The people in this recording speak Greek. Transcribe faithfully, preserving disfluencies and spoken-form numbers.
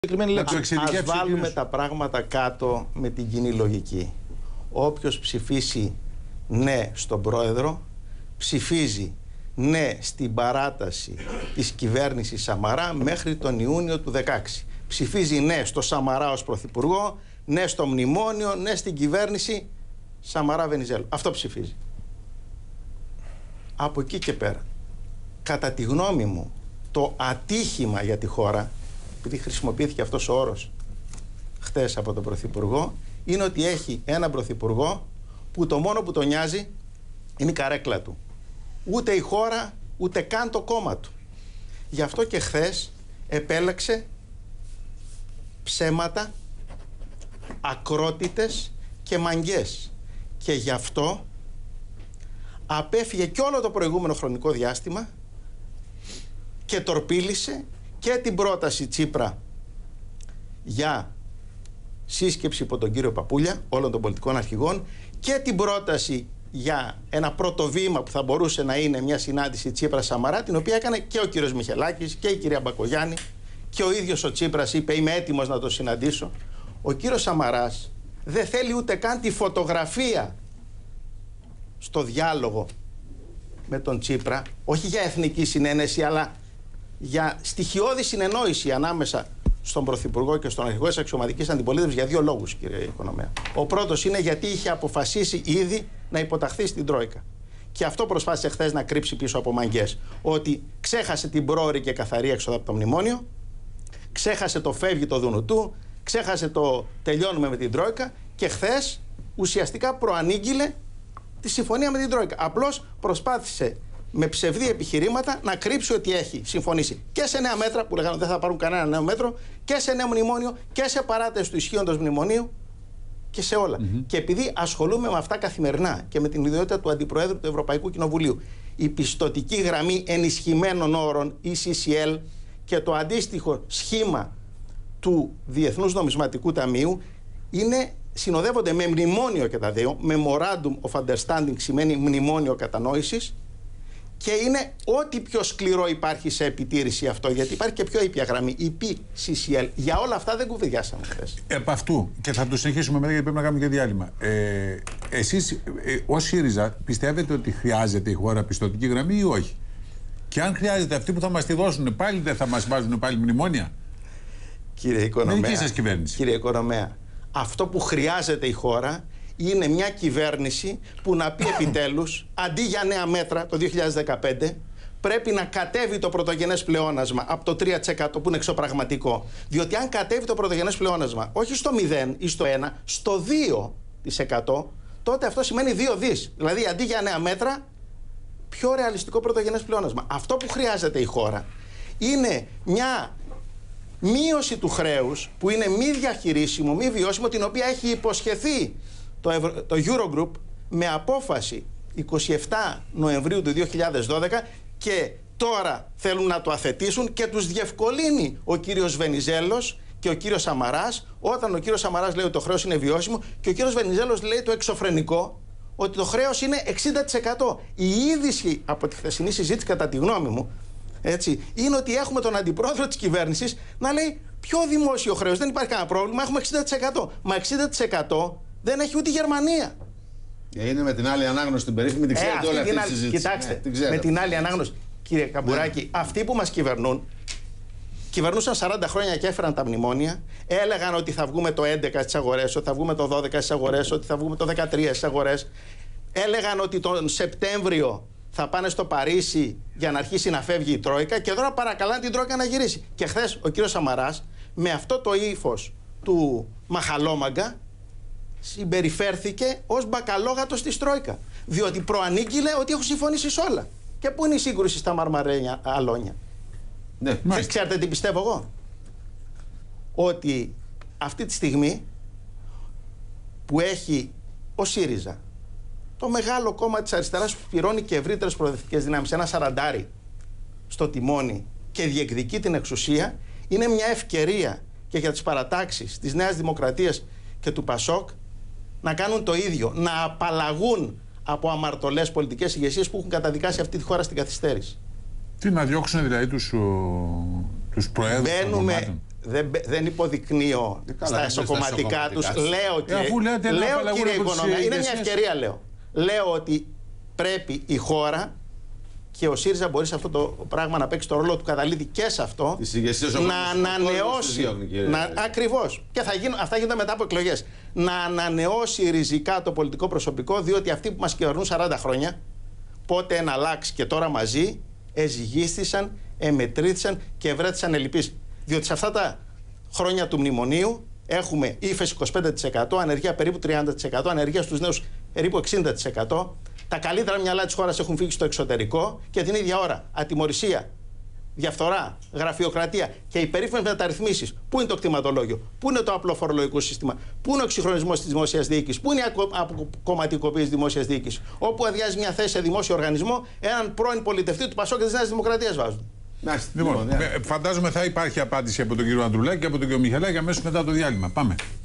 Ας βάλουμε τα πράγματα κάτω με την κοινή λογική. Όποιος ψηφίσει ναι στον πρόεδρο, ψηφίζει ναι στην παράταση της κυβέρνησης Σαμαρά μέχρι τον Ιούνιο του δεκαέξι. Ψηφίζει ναι στο Σαμαρά ως πρωθυπουργό, ναι στο μνημόνιο, ναι στην κυβέρνηση Σαμαρά-Βενιζέλου. Αυτό ψηφίζει. Από εκεί και πέρα, κατά τη γνώμη μου, το ατύχημα για τη χώρα, επειδή χρησιμοποιήθηκε αυτός ο όρος χτες από τον Πρωθυπουργό, είναι ότι έχει έναν Πρωθυπουργό που το μόνο που τον νοιάζει είναι η καρέκλα του. Ούτε η χώρα, ούτε καν το κόμμα του. Γι' αυτό και χθες επέλεξε ψέματα, ακρότητες και μαγιές. Και γι' αυτό απέφυγε και όλο το προηγούμενο χρονικό διάστημα και τορπίλησε και την πρόταση Τσίπρα για σύσκεψη υπό τον κύριο Παπούλια όλων των πολιτικών αρχηγών και την πρόταση για ένα πρώτο βήμα που θα μπορούσε να είναι μια συνάντηση Τσίπρα-Σαμαρά, την οποία έκανε και ο κύριος Μιχελάκης και η κυρία Μπακογιάννη και ο ίδιος ο Τσίπρας είπε είμαι έτοιμος να το συναντήσω. Ο κύριος Σαμαράς δεν θέλει ούτε καν τη φωτογραφία στο διάλογο με τον Τσίπρα, όχι για εθνική συνένεση αλλά για στοιχειώδη συνεννόηση ανάμεσα στον Πρωθυπουργό και στον αρχηγό της αξιωματικής αντιπολίτευσης για δύο λόγους, κύριε Οικονομέα. Ο πρώτος είναι γιατί είχε αποφασίσει ήδη να υποταχθεί στην Τρόικα. Και αυτό προσπάθησε χθες να κρύψει πίσω από μαγιές. Ότι ξέχασε την πρόωρη και καθαρή έξοδο από το μνημόνιο, ξέχασε το φεύγει το Δουνουτού, ξέχασε το τελειώνουμε με την Τρόικα και χθες ουσιαστικά προανήγγειλε τη συμφωνία με την Τρόικα. Απλώς προσπάθησε με ψευδή επιχειρήματα να κρύψει ότι έχει συμφωνήσει και σε νέα μέτρα που λέγανε δεν θα πάρουν κανένα νέο μέτρο και σε νέο μνημόνιο και σε παράταση του ισχύοντος μνημονίου και σε όλα. Mm-hmm. Και επειδή ασχολούμαι με αυτά καθημερινά και με την ιδιότητα του Αντιπροέδρου του Ευρωπαϊκού Κοινοβουλίου, η πιστωτική γραμμή ενισχυμένων όρων, η σι σι ελ και το αντίστοιχο σχήμα του Διεθνούς Νομισματικού Ταμείου είναι, συνοδεύονται με μνημόνιο και τα δύο, Memorandum of Understanding σημαίνει μνημόνιο κατανόησης, και είναι ό,τι πιο σκληρό υπάρχει σε επιτήρηση αυτό, γιατί υπάρχει και πιο ήπια γραμμή, η πι σι σι ελ. Για όλα αυτά δεν κουβεντιάσαμε χθες. Επ' αυτού, και θα το συνεχίσουμε μετά γιατί πρέπει να κάνουμε και διάλειμμα. Ε, εσείς, ε, ως ΣΥΡΙΖΑ, πιστεύετε ότι χρειάζεται η χώρα πιστωτική γραμμή ή όχι? Και αν χρειάζεται, αυτοί που θα μας τη δώσουν πάλι δεν θα μας βάζουν πάλι μνημόνια? Κύριε Οικονομέα, με δική σας κυβέρνηση. Κύριε Οικονομέα, αυτό που χρειάζεται η χώρα είναι μια κυβέρνηση που να πει επιτέλους, αντί για νέα μέτρα το δύο χιλιάδες δεκαπέντε, πρέπει να κατέβει το πρωτογενές πλεόνασμα από το τρία τοις εκατό που είναι εξωπραγματικό. Διότι αν κατέβει το πρωτογενές πλεόνασμα όχι στο μηδέν ή στο ένα, στο δύο τοις εκατό, τότε αυτό σημαίνει δύο δις. Δηλαδή αντί για νέα μέτρα, πιο ρεαλιστικό πρωτογενές πλεόνασμα. Αυτό που χρειάζεται η χώρα είναι μια μείωση του χρέους που είναι μη διαχειρίσιμο, μη βιώσιμο, την οποία έχει υποσχεθεί Το, Ευρω... το Eurogroup με απόφαση εικοστή εβδόμη Νοεμβρίου του δύο χιλιάδες δώδεκα και τώρα θέλουν να το αθετήσουν και τους διευκολύνει ο κύριος Βενιζέλος και ο κύριος Σαμαράς, όταν ο κύριος Σαμαράς λέει ότι το χρέος είναι βιώσιμο και ο κύριος Βενιζέλος λέει το εξωφρενικό ότι το χρέος είναι εξήντα τοις εκατό. Η είδηση από τη χθεσινή συζήτηση, κατά τη γνώμη μου, έτσι, είναι ότι έχουμε τον αντιπρόεδρο της κυβέρνησης να λέει πιο δημόσιο χρέος, δεν υπάρχει κανένα πρόβλημα, έχουμε εξήντα τοις εκατό. Μα εξήντα τοις εκατό δεν έχει ούτε η Γερμανία. Είναι με την άλλη ανάγνωση την περίφημη, την ξέρετε ε, όλη αυτή τη συζήτηση. Κοιτάξτε, ναι, με την άλλη ανάγνωση, κύριε Καμπουράκη, ναι. Αυτοί που μας κυβερνούν, κυβερνούσαν σαράντα χρόνια και έφεραν τα μνημόνια, έλεγαν ότι θα βγούμε το έντεκα στις αγορές, ότι θα βγούμε το δώδεκα στις αγορές, ότι θα βγούμε το δεκατρία στις αγορές. Έλεγαν ότι τον Σεπτέμβριο θα πάνε στο Παρίσι για να αρχίσει να φεύγει η Τρόικα και τώρα παρακαλάνε την Τρόικα να γυρίσει. Και χθες ο κύριος Σαμαράς, με αυτό το ύφος του μαχαλόμαγκα, συμπεριφέρθηκε ως μπακαλόγατος της Τρόικα. Διότι προανήγγειλε ότι έχουν συμφωνήσει σε όλα. Και πού είναι η σύγκρουση στα μαρμαρένια αλόνια? Ναι, δεν ξέρετε τι πιστεύω εγώ? Ότι αυτή τη στιγμή που έχει ο ΣΥΡΙΖΑ, το μεγάλο κόμμα της αριστεράς που πληρώνει και ευρύτερες προοδευτικές δυνάμεις, ένα σαραντάρι στο τιμόνι και διεκδικεί την εξουσία, είναι μια ευκαιρία και για τις παρατάξεις της Νέας Δημοκρατίας και του Πασόκ να κάνουν το ίδιο, να απαλλαγούν από αμαρτωλές πολιτικές ηγεσίες που έχουν καταδικάσει αυτή τη χώρα στην καθυστέρηση. Τι, να διώξουν δηλαδή τους, τους προέδρους των κομμάτων? δεν, δεν υποδεικνύω καλά, στα δεν εσωκομματικά τους. στα Λέω, Ε, αφού λέτε να λέω απαλλαγούν κύριε από τις Οικονομία, είναι μια ηγεσίες. ευκαιρία λέω. Λέω ότι πρέπει η χώρα και ο ΣΥΡΙΖΑ μπορεί σε αυτό το πράγμα να παίξει το ρόλο του καταλήτη και σε αυτό, Τις ηγεσίες ο να κόσμος- ο κόσμος τις ανανεώσει. διώχνει, κύριε. Να, ακριβώς. Και θα γίνουν, αυτά γίνονται μετά από εκλογές. Να ανανεώσει ριζικά το πολιτικό προσωπικό, διότι αυτοί που μας κυβερνούν σαράντα χρόνια, πότε ένα αλλάξει και τώρα μαζί, εζυγίστησαν, εμετρήθησαν και βρέθησαν ελλειπείς. Διότι σε αυτά τα χρόνια του μνημονίου έχουμε ύφεση είκοσι πέντε τοις εκατό, ανεργία περίπου τριάντα τοις εκατό, ανεργία στους νέους περίπου εξήντα τοις εκατό. Τα καλύτερα μυαλά της χώρας έχουν φύγει στο εξωτερικό και την ίδια ώρα ατιμωρησία, διαφθορά, γραφειοκρατία και οι περίφημες μεταρρυθμίσεις. Πού είναι το κτηματολόγιο, πού είναι το απλό φορολογικό σύστημα, πού είναι ο εξυγχρονισμός της δημόσιας διοίκησης, πού είναι η αποκομματικοποίηση της δημόσιας διοίκησης, όπου αδειάζει μια θέση σε δημόσιο οργανισμό έναν πρώην πολιτευτή του Πασόκ και της Νέας Δημοκρατίας βάζουν. Μάλιστα. Λοιπόν, Λοιπόν, ναι. ε, φαντάζομαι θα υπάρχει απάντηση από τον κύριο Ανδρουλάκη και από τον κύριο Μιχαλάκη αμέσως μετά το διάλειμμα. Πάμε.